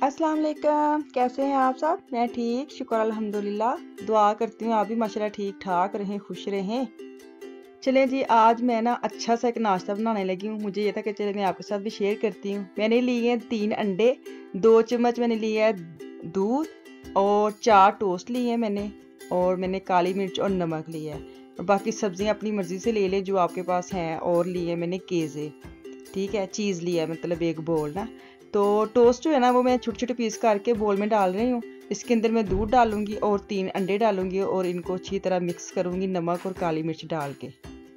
अस्सलाम वालेकुम, कैसे हैं आप सब? मैं ठीक, शुक्र अल्हम्दुलिल्लाह। दुआ करती हूँ आप भी माशाल्लाह ठीक ठाक रहें, खुश रहें। चलें जी, आज मैं ना अच्छा सा एक नाश्ता बनाने लगी हूँ। मुझे ये था कि चले मैं आपके साथ भी शेयर करती हूँ। मैंने लिए हैं 3 अंडे, 2 चम्मच मैंने लिया है दूध और 4 टोस्ट लिए हैं मैंने, और मैंने काली मिर्च और नमक लिया है। और बाकी सब्जियाँ अपनी मर्ज़ी से ले लें जो आपके पास हैं। और लिए मैंने केज़े, ठीक है, चीज़ लिया है, मतलब एक बोल ना। तो टोस्ट जो है ना वो मैं छोटे छोटे पीस करके बोल में डाल रही हूँ। इसके अंदर मैं दूध डालूंगी और 3 अंडे डालूंगी और इनको अच्छी तरह मिक्स करूंगी नमक और काली मिर्च डाल के।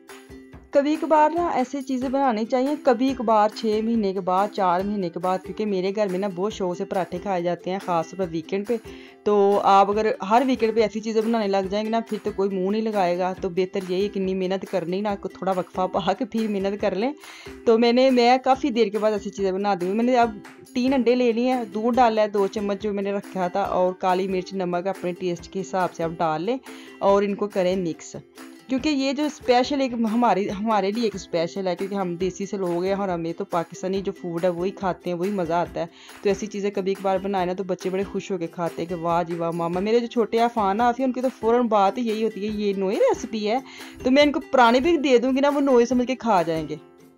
कभी कभार ना ऐसी चीज़ें बनानी चाहिए, कभी कभार 6 महीने के बाद, 4 महीने के बाद, क्योंकि मेरे घर में ना बहुत शौक से पराठे खाए जाते हैं, ख़ास तौर पर वीकेंड पे। तो आप अगर हर वीकेंड पे ऐसी चीज़ें बनाने लग जाएंगे ना, फिर तो कोई मुंह नहीं लगाएगा। तो बेहतर यही है कि इतनी मेहनत करनी ना, थोड़ा वक्फा पा के फिर मेहनत कर लें। तो मैं काफ़ी देर के बाद ऐसी चीज़ें बना दूँगी। मैंने अब 3 अंडे ले लिए हैं, दूध डाला है 2 चम्मच जो मैंने रखा था, और काली मिर्च नमक अपने टेस्ट के हिसाब से आप डाल लें और इनको करें मिक्स। क्योंकि ये जो स्पेशल एक हमारे हमारे लिए एक स्पेशल है, क्योंकि हम देसी से लोग हैं और हमें तो पाकिस्तानी जो फूड है वही खाते हैं, वही मज़ा आता है। तो ऐसी चीज़ें कभी कभार बनाए ना तो बच्चे बड़े खुश होकर खाते हैं कि वाह जी वाह मामा। मेरे जो छोटे अफान आफी उनकी तो फ़ौरन बात ही यही होती है, ये नई रेसिपी है। तो मैं इनको पुरानी भी दे दूँगी ना, वो नई समझ के खा जाएंगे।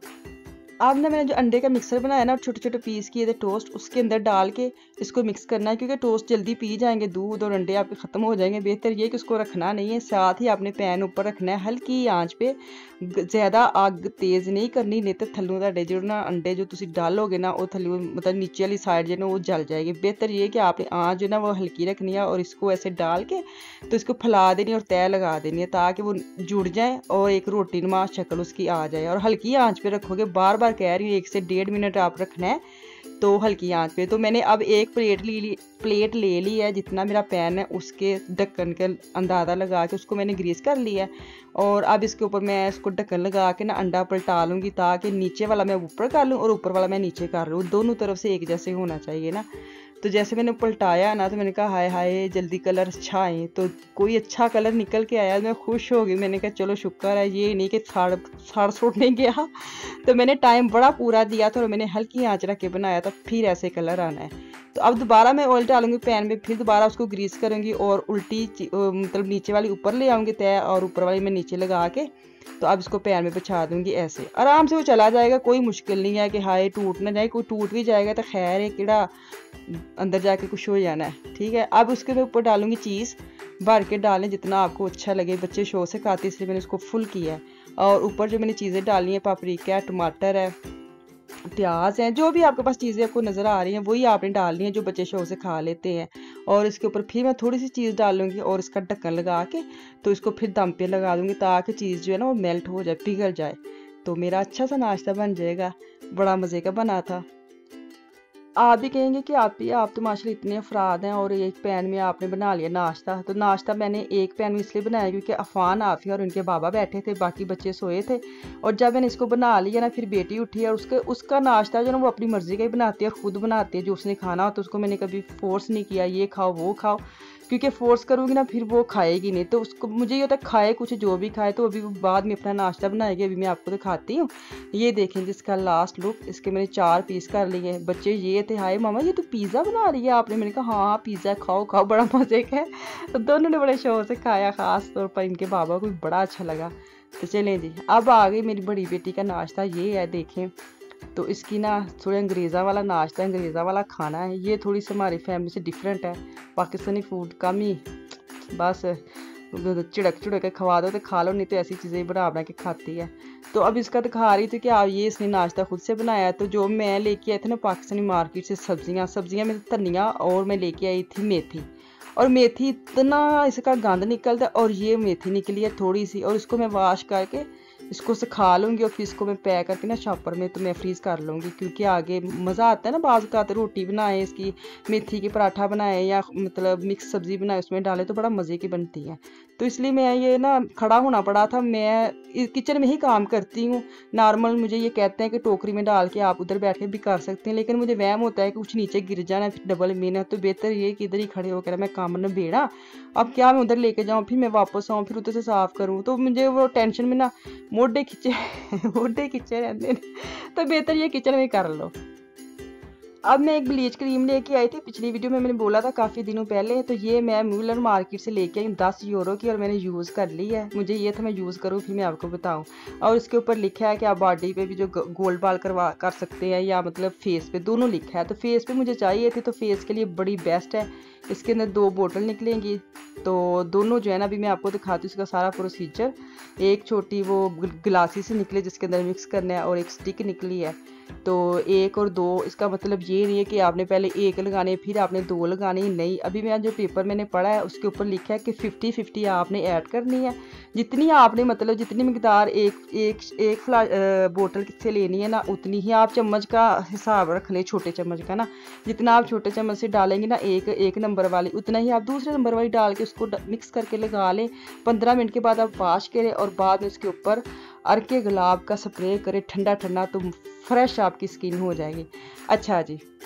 अब ना मैंने जो अंडे का मिक्सर बनाया ना, छोटे छोटे पीस किए थे टोस्ट, उसके अंदर डाल के इसको मिक्स करना है, क्योंकि टोस्ट जल्दी पी जाएंगे, दूध और अंडे आपके ख़त्म हो जाएंगे। बेहतर ये कि उसको रखना नहीं है, साथ ही आपने पैन ऊपर रखना है हल्की आंच पे। ज़्यादा आग तेज़ नहीं करनी, नहीं तो थल्लों ਤੁਹਾਡੇ जो ना अंडे जो तुम डालोगे ना वो थल्लों मतलब नीचे वाली साइड जो ना वो जल जाएगी। बेहतर ये कि आपने आंच जो ना वो हल्की रखनी है और इसको ऐसे डाल के तो इसको फैला देनी और तय लगा देनी है, ताकि वो जुड़ जाए और एक रोटी नुमा शक्ल उसकी आ जाए। और हल्की आंच पे रखोगे, बार बार कह रही हूँ 1 से 1.5 मिनट आप रखना है, तो हल्की आंच पे। तो मैंने अब एक प्लेट ले ली है, जितना मेरा पैन है उसके ढक्कन के अंदाज़ा लगा के उसको मैंने ग्रीस कर लिया है। और अब इसके ऊपर मैं इसको ढक्कन लगा के ना अंडा पलटा लूँगी, ताकि नीचे वाला मैं ऊपर कर लूँ और ऊपर वाला मैं नीचे कर लूँ, दोनों तरफ से एक जैसे होना चाहिए ना। तो जैसे मैंने पलटाया ना तो मैंने कहा हाय हाय जल्दी कलर अच्छा आए, तो कोई अच्छा कलर निकल के आया, मैं खुश हो गई। मैंने कहा चलो शुक्र है, ये नहीं कि साड़ सुट नहीं गया। तो मैंने टाइम बड़ा पूरा दिया था और मैंने हल्की आंच रख के बनाया था, फिर ऐसे कलर आना है। तो अब दोबारा मैं ऑयल डालूंगी पैन में, फिर दोबारा उसको ग्रीस करूंगी और उल्टी मतलब नीचे वाली ऊपर ले आऊंगी तय और ऊपर वाली मैं नीचे लगा के। तो अब इसको पैन में बिछा दूंगी, ऐसे आराम से वो चला जाएगा, कोई मुश्किल नहीं है कि हाय टूट ना जाए। कोई टूट भी जाएगा तो खैर है, किड़ा अंदर जाके कुछ हो जाना है, ठीक है। अब उसके ऊपर डालूंगी चीज़, भर के डालें जितना आपको अच्छा लगे, बच्चे शौक से खाते इसलिए मैंने उसको फुल किया है। और ऊपर जो मैंने चीज़ें डाली हैं, पापरिका है, टमाटर है, प्याज है, जो भी आपके पास चीज़ें आपको नज़र आ रही हैं वही आपने डालनी है जो बच्चे शौक से खा लेते हैं। और इसके ऊपर फिर मैं थोड़ी सी चीज़ डालूंगी और इसका ढक्कन लगा के तो इसको फिर दम पे लगा दूंगी, ताकि चीज़ जो है ना वो मेल्ट हो जाए, पिघल जाए। तो मेरा अच्छा सा नाश्ता बन जाएगा, बड़ा मज़े का बना था। आप भी कहेंगे कि आप तो माशाल्लाह इतने अफराद हैं और एक पैन में आपने बना लिया नाश्ता। तो नाश्ता मैंने एक पैन में इसलिए बनाया क्योंकि अफान आफिया और उनके बाबा बैठे थे, बाकी बच्चे सोए थे। और जब मैंने इसको बना लिया ना, फिर बेटी उठी और उसका नाश्ता जो ना वो अपनी मर्ज़ी का ही बनाती है और ख़ुद बनाती है, जो उसने खाना हो। तो उसको मैंने कभी फोर्स नहीं किया ये खाओ वो खाओ, क्योंकि फोर्स करूँगी ना फिर वो खाएगी नहीं। तो उसको मुझे ये होता है खाए कुछ जो भी खाए, तो अभी वो बाद में अपना नाश्ता बनाएगी। अभी मैं आपको दिखाती हूँ, ये देखें जिसका लास्ट लुक। इसके मैंने 4 पीस कर लिए। बच्चे ये थे हाय मामा ये तो पिज़्ज़ा बना रही है आपने। मैंने कहा हाँ पिज़्ज़ा खाओ खाओ, बड़ा मज़े का है। तो दोनों ने बड़े शौक से खाया, ख़ास तौर पर इनके बाबा को भी बड़ा अच्छा लगा। तो चलें जी, अब आ गई मेरी बड़ी बेटी का नाश्ता। ये है देखें, तो इसकी ना थोड़ा अंग्रेज़ा वाला नाश्ता, अंग्रेज़ा वाला खाना है। ये थोड़ी सी हमारी फैमिली से डिफरेंट है, पाकिस्तानी फूड कम ही, बस चिड़क चिड़क के खवा दो तो खा लो, नहीं तो ऐसी चीज़ें बना बना के खाती है। तो अब इसका दिखा रही थी कि आप ये इसने नाश्ता खुद से बनाया। तो जो मैं लेके आई थी ना पाकिस्तानी मार्केट से सब्जियां में धनिया और मैं लेके आई थी मेथी। और मेथी इतना इसका गंद निकलता है, और ये मेथी निकली है थोड़ी सी, और इसको मैं वॉश करके इसको सुखा लूँगी और फिर इसको मैं पैक करके ना शॉपर में तो मैं फ्रीज़ कर लूँगी, क्योंकि आगे मज़ा आता है ना। बाज़ का रोटी बनाए, इसकी मेथी की पराठा बनाए या मतलब मिक्स सब्ज़ी बनाए उसमें डाले तो बड़ा मज़े की बनती है। तो इसलिए मैं ये ना खड़ा होना पड़ा था। मैं किचन में ही काम करती हूँ नॉर्मल। मुझे ये कहते हैं कि टोकरी में डाल के आप उधर बैठ के भी कर सकते हैं, लेकिन मुझे वहम होता है कि कुछ नीचे गिर जाना फिर डबल मेहनत। तो बेहतर ये कि इधर ही खड़े होकर मैं काम न बेड़ा। अब क्या मैं उधर लेके जाऊँ, फिर मैं वापस आऊँ, फिर उधर से साफ़ करूँ, तो मुझे वो टेंशन में ना मोढे खिंचे मोढे खिंचे रहते हैं। तो बेहतर ये किचन में कर लो। अब मैं एक ब्लीच क्रीम लेके आई थी, पिछली वीडियो में मैंने बोला था काफ़ी दिनों पहले। तो ये मैं म्यूलर मार्केट से लेके आई 10 यूरो की, और मैंने यूज़ कर ली है। मुझे ये था मैं यूज़ करूँ फिर मैं आपको बताऊँ। और इसके ऊपर लिखा है कि आप बॉडी पे भी जो गोल्ड बाल कर सकते हैं, या मतलब फेस पे, दोनों लिखा है। तो फेस पे मुझे चाहिए थी, तो फेस के लिए बड़ी बेस्ट है। इसके अंदर 2 बोतल निकलेंगी, तो दोनों जो है ना अभी मैं आपको दिखाती हूँ इसका सारा प्रोसीजर। एक छोटी वो गिलासी से निकले जिसके अंदर मिक्स करना है, और एक स्टिक निकली है। तो 1 और 2, इसका मतलब ये नहीं है कि आपने पहले 1 लगाने फिर आपने 2 लगाने, नहीं। अभी मैं जो पेपर मैंने पढ़ा है उसके ऊपर लिखा है कि 50-50 आपने ऐड करनी है। जितनी आपने मतलब जितनी मिकदार एक बोतल से लेनी है ना, उतनी ही आप चम्मच का हिसाब रख लें, छोटे चम्मच का ना। जितना आप छोटे चम्मच से डालेंगे ना एक नंबर वाली, उतना ही आप दूसरे नंबर वाली डाल के उसको मिक्स करके लगा लें। 15 मिनट के बाद आप वॉश करें, और बाद में उसके ऊपर अर्के गुलाब का स्प्रे करें ठंडा ठंडा, तो फ्रेश आपकी स्किन हो जाएगी। अच्छा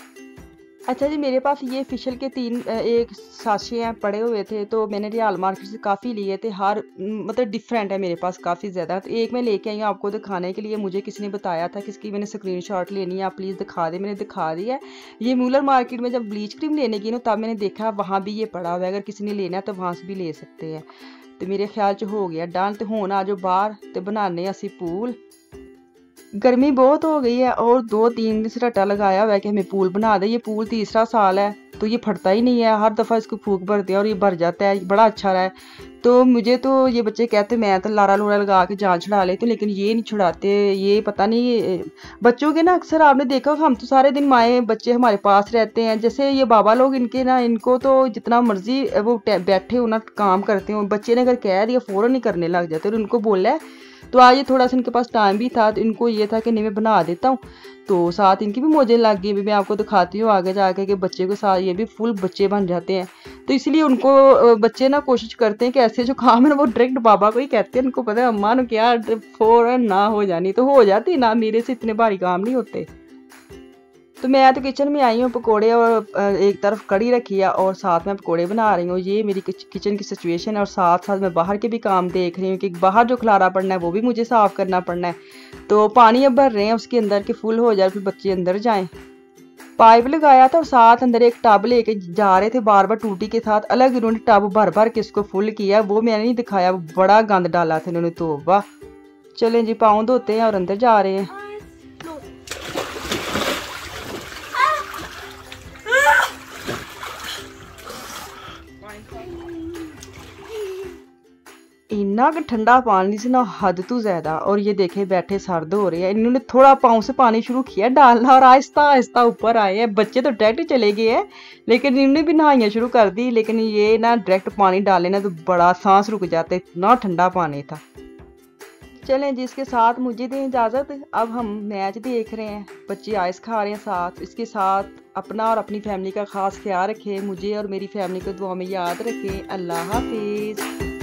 जी, मेरे पास ये फेशियल के 1 साशे हैं पड़े हुए थे, तो मैंने रियल मार्केट से काफ़ी लिए थे। हर मतलब डिफरेंट है मेरे पास काफ़ी ज़्यादा। तो एक मैं लेके आई हूँ आपको दिखाने के लिए। मुझे किसी ने बताया था कि इसकी मैंने स्क्रीनशॉट लेनी है, आप प्लीज़ दिखा दें। मैंने दिखा दी है। ये म्यूलर मार्केट में जब ब्लीच क्रीम लेने की ना, तब मैंने देखा वहाँ भी ये पड़ा हुआ है। अगर किसी ने लेना है तो वहाँ से भी ले सकते हैं। तो मेरे ख्याल च हो गया डन। तो हुण आ जाओ बाहर तो बनाने असी पूल। गर्मी बहुत हो गई है, और 2-3 दिन से रट्टा लगाया हुआ है कि हमें पूल बना दे। ये पूल तीसरा साल है, तो ये फटता ही नहीं है। हर दफ़ा इसको फूक भरते हैं और ये भर जाता है। बड़ा अच्छा रहा है। तो मुझे तो ये बच्चे कहते मैं तो लारा लूरा लगा के जान छुड़ा लेती हूँ, लेकिन ये नहीं छुड़ाते। ये पता नहीं बच्चों के ना, अक्सर आपने देखा हम तो सारे दिन माएँ बच्चे हमारे पास रहते हैं। जैसे ये बाबा लोग, इनके ना इनको तो जितना मर्जी वो बैठे हो ना काम करते हो, बच्चे ने अगर कह दिया फ़ौरन ही करने लग जाते। और उनको बोला है तो आज ये थोड़ा सा इनके पास टाइम भी था, तो इनको ये था कि नहीं मैं बना देता हूँ। तो साथ इनकी भी मौजें लग गई। मैं आपको दिखाती हूँ आगे जाके कि बच्चे के साथ ये भी फुल बच्चे बन जाते हैं। तो इसलिए उनको बच्चे ना कोशिश करते हैं कि ऐसे जो काम है ना वो डायरेक्ट बाबा को ही कहते हैं। उनको पता है अम्मा ने क्या फौरन ना हो जानी तो हो जाती ना, मेरे से इतने भारी काम नहीं होते। तो मैं तो किचन में आई हूँ, पकोड़े और एक तरफ कड़ी रखी है और साथ में पकोड़े बना रही हूँ। ये मेरी किचन की सिचुएशन है, और साथ साथ मैं बाहर के भी काम देख रही हूँ कि बाहर जो खलारा पड़ना है वो भी मुझे साफ़ करना पड़ना है। तो पानी अब भर रहे हैं उसके अंदर के फुल हो जाए फिर बच्चे अंदर जाएं। पाइप लगाया था और साथ अंदर एक टब लेके जा रहे थे, बार बार टूटी के साथ अलग इन्होंने टब भर भर के इसको फुल किया। वो मैंने नहीं दिखाया, बड़ा गंद डाला था इन्होंने। तो वाह, चलें जी पाँव धोते हैं और अंदर जा रहे हैं। इन्ना कि ठंडा पानी से ना हद तो ज़्यादा। और ये देखे बैठे सर्द हो रहे हैं। इन्होंने थोड़ा पाँव से पानी शुरू किया डालना, और आहिस्ता आहिस्ता ऊपर आए हैं। बच्चे तो डायरेक्ट चले गए हैं, लेकिन इन्होंने भी नहाइयाँ शुरू कर दी। लेकिन ये ना डायरेक्ट पानी डाले ना तो बड़ा सांस रुक जाते, इतना ठंडा पानी था। चलें जी, इसके साथ मुझे दें इजाज़त। अब हम मैच देख रहे हैं, बच्चे आइस खा रहे हैं साथ। इसके साथ अपना और अपनी फैमिली का ख़ास ख्याल रखें। मुझे और मेरी फैमिली को दुआ में याद रखें। अल्लाह हाफिज़।